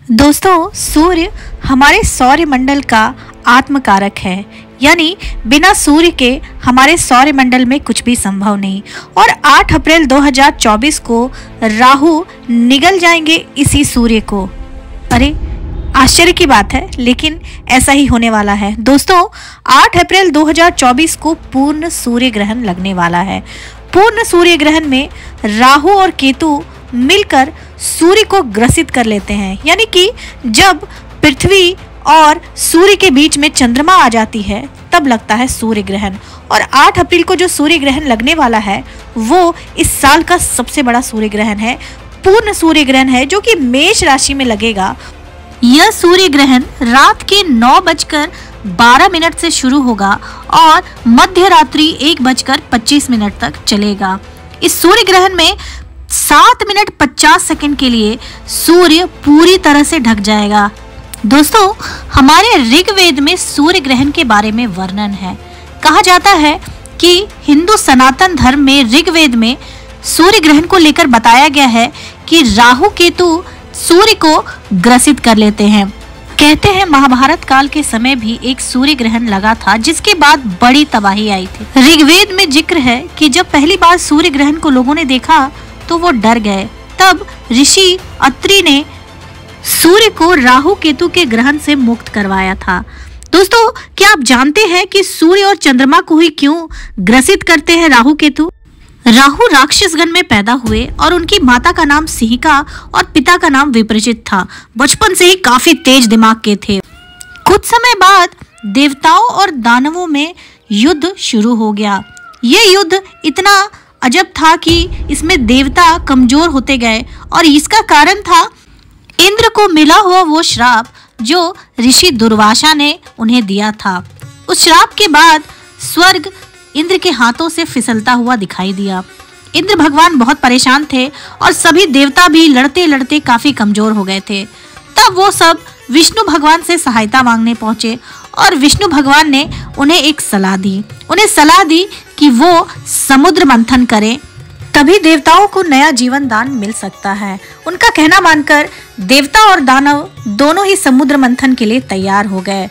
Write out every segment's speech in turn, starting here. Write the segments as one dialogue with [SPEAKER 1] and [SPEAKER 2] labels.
[SPEAKER 1] दोस्तों, सूर्य हमारे सौर मंडल का आत्मकारक है, यानी बिना सूर्य के हमारे सौर मंडल में कुछ भी संभव नहीं। और 8 अप्रैल 2024 को राहु निगल जाएंगे इसी सूर्य को। अरे आश्चर्य की बात है, लेकिन ऐसा ही होने वाला है। दोस्तों, 8 अप्रैल 2024 को पूर्ण सूर्य ग्रहण लगने वाला है। पूर्ण सूर्य ग्रहण में राहु और केतु मिलकर सूर्य को ग्रसित कर लेते हैं, यानी कि जब पृथ्वी और सूर्य के बीच में चंद्रमा आ जाती है तब लगता है सूर्य ग्रहण। और 8 अप्रैल को जो सूर्य ग्रहण लगने वाला है वो इस साल का सबसे बड़ा सूर्य ग्रहण है। पूर्ण सूर्य ग्रहण है जो कि मेष राशि में लगेगा। यह सूर्य ग्रहण रात के 9:12 से शुरू होगा और मध्य रात्रि 1:25 तक चलेगा। इस सूर्य ग्रहण में 7:50 के लिए सूर्य पूरी तरह से ढक जाएगा। दोस्तों, हमारे ऋग्वेद में सूर्य ग्रहण के बारे में वर्णन है। कहा जाता है कि हिंदू सनातन धर्म में ऋग्वेद में सूर्य ग्रहण को लेकर बताया गया है कि राहु केतु सूर्य को ग्रसित कर लेते हैं। कहते हैं महाभारत काल के समय भी एक सूर्य ग्रहण लगा था, जिसके बाद बड़ी तबाही आई थी। ऋग्वेद में जिक्र है कि जब पहली बार सूर्य ग्रहण को लोगों ने देखा तो वो डर गए। तब ऋषि अत्रि ने सूर्य को राहु केतु के ग्रहण से मुक्त करवाया था। दोस्तों, क्या आप जानते हैं कि सूर्य और चंद्रमा को ही क्यों ग्रसित करते हैं राहु केतु? राहु राक्षसगण में पैदा हुए और उनकी माता का नाम सिहिका और पिता का नाम विप्रचित था। बचपन से ही काफी तेज दिमाग के थे। कुछ समय बाद देवताओं और दानवों में युद्ध शुरू हो गया। ये युद्ध इतना अजब था कि इसमें देवता कमजोर होते गए और इसका कारण था इंद्र को मिला हुआ वो श्राप जो ऋषि दुर्वासा ने उन्हें दिया था। उस श्राप के बाद स्वर्ग इंद्र के हाथों से फिसलता हुआ दिखाई दिया। इंद्र भगवान बहुत परेशान थे और सभी देवता भी लड़ते लड़ते काफी कमजोर हो गए थे। तब वो सब विष्णु भगवान से सहायता मांगने पहुंचे और विष्णु भगवान ने उन्हें एक सलाह दी। उन्हें सलाह दी कि वो समुद्र मंथन करें, तभी देवताओं को नया जीवन दान मिल सकता है। उनका कहना मानकर देवता और दानव दोनों ही समुद्र मंथन के लिए तैयार हो गए।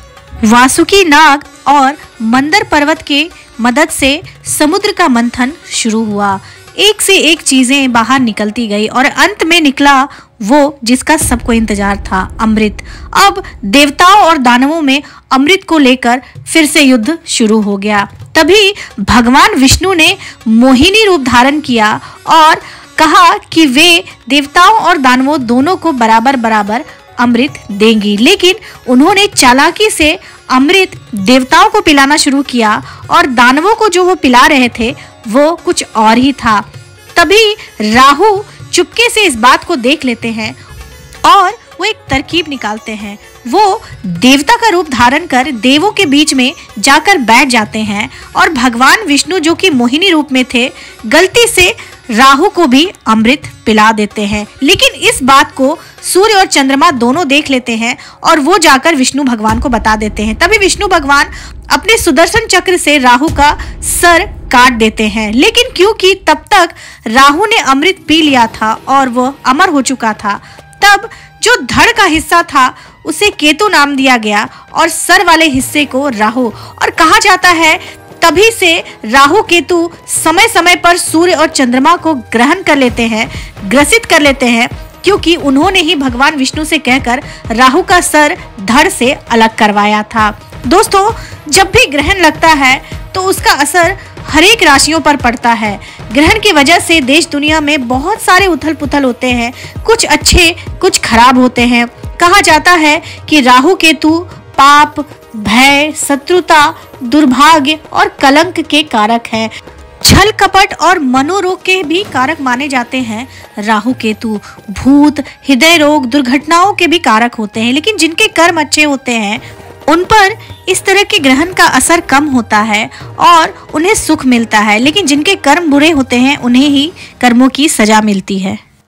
[SPEAKER 1] वासुकी नाग और मंदर पर्वत के मदद से समुद्र का मंथन शुरू हुआ। एक से एक चीजें बाहर निकलती गई और अंत में निकला वो जिसका सबको इंतजार था, अमृत। अब देवताओं और दानवों में अमृत को लेकर फिर से युद्ध शुरू हो गया। तभी भगवान विष्णु ने मोहिनी रूप धारण किया और कहा कि वे देवताओं और दानवों दोनों को बराबर बराबर अमृत देंगी। लेकिन उन्होंने चालाकी से अमृत देवताओं को पिलाना शुरू किया और दानवों को जो वो पिला रहे थे वो कुछ और ही था। तभी राहु चुपके से इस बात को देख लेते हैं और वो एक तरकीब निकालते हैं। वो देवता का रूप धारण कर देवों के बीच में जाकर बैठ जाते हैं और भगवान विष्णु जो कि मोहिनी रूप में थे, गलती से राहु को भी अमृत पिला देते हैं। लेकिन इस बात को सूर्य और चंद्रमा दोनों देख लेते हैं और वो जाकर विष्णु भगवान को बता देते हैं। तभी विष्णु भगवान अपने सुदर्शन चक्र से राहु का सर काट देते हैं। लेकिन क्योंकि तब तक राहु ने अमृत पी लिया था और वो अमर हो चुका था, तब जो धड़ का हिस्सा था उसे केतु नाम दिया गया और सर वाले हिस्से को राहु। और कहा जाता है तभी से राहु केतु समय समय पर सूर्य और चंद्रमा को ग्रहण कर लेते हैं, ग्रसित कर लेते हैं, क्योंकि उन्होंने ही भगवान विष्णु से कहकर राहु का सर धड़ से अलग करवाया था। दोस्तों, जब भी ग्रहण लगता है तो उसका असर हर एक राशियों पर पड़ता है। ग्रहण की वजह से देश दुनिया में बहुत सारे उथल पुथल होते हैं, कुछ अच्छे कुछ खराब होते हैं। कहा जाता है कि राहु केतु पाप, भय, शत्रुता, दुर्भाग्य और कलंक के कारक हैं। छल कपट और मनोरोग के भी कारक माने जाते हैं राहु केतु। भूत, हृदय रोग, दुर्घटनाओं के भी कारक होते हैं। लेकिन जिनके कर्म अच्छे होते हैं उन पर इस तरह के ग्रहण का असर कम होता है और उन्हें सुख मिलता है। लेकिन जिनके कर्म बुरे होते हैं उन्हें ही कर्मों की सजा मिलती है।